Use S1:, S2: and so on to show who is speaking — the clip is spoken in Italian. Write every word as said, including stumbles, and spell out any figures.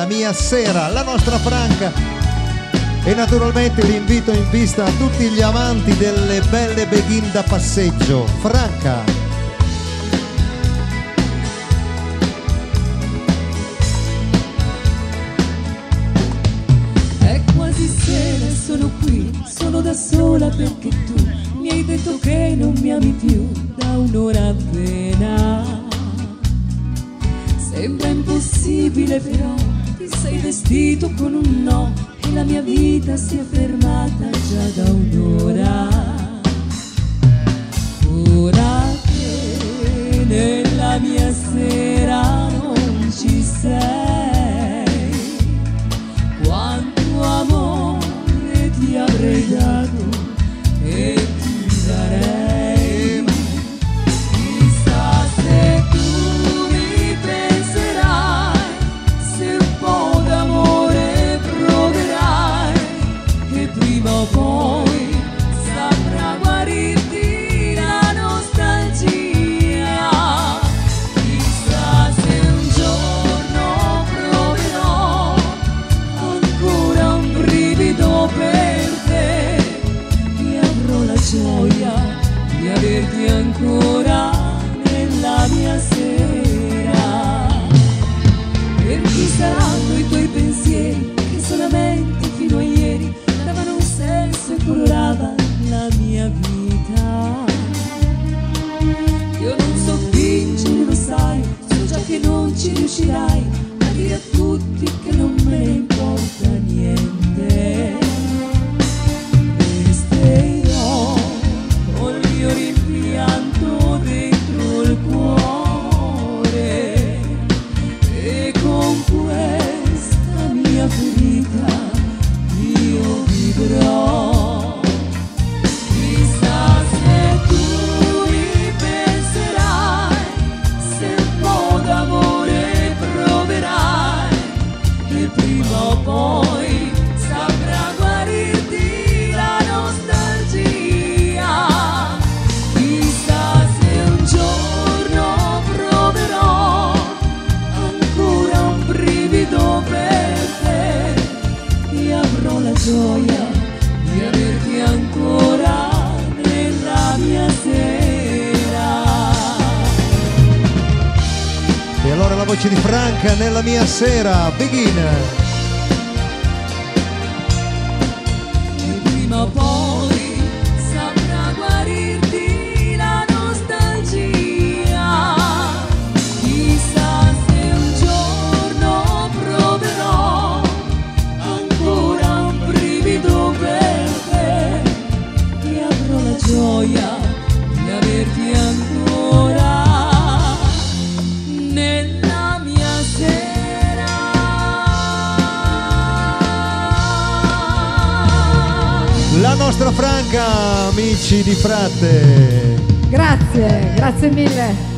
S1: mia sera, la nostra Franca. E naturalmente l'invito in pista a tutti gli amanti delle belle beghin da passeggio. Franca.
S2: È quasi sera, sono qui, sono da sola perché tu mi hai detto che non mi ami più da un'ora appena. Sembra impossibile però ti sei vestito con un no e la mia vita si è fermata già da un'ora. Ora che nella mia sera non ci sei, quanto amore ti avrei dato e ti darei. Chissà se tu mi penserai, se un po' d'amore proverai, che prima o poi saprà guarirti la nostalgia. Chissà se un giorno proverò ancora un brivido per te e avrò la gioia di averti ancora nella mia sera. Per chi saranno i tuoi pensieri che solamente fino a ieri davano un senso e coloravano la mia vita. Io non so vincere, lo sai, so già che non ci riuscirai a dire a tutti che non me ne importa niente. Resterò con il mio rimpianto dentro il cuore e con questa mia ferita io vivrò. Chissà se tu mi penserai, se un po' d'amore proverai, che prima o poi saprà guarirti la nostalgia. Chissà se un giorno proverò ancora un brivido per te e avrò la gioia di averti ancora nella mia sera.
S1: E allora la voce di Franca nella mia sera, begin.
S2: E prima o poi saprà guarirti la nostalgia. Chissà se un giorno proverò ancora un brivido per te e avrò la gioia di averti ancora nella mia sera.
S1: La nostra Franca, amici di Fratte.
S3: Grazie, grazie mille.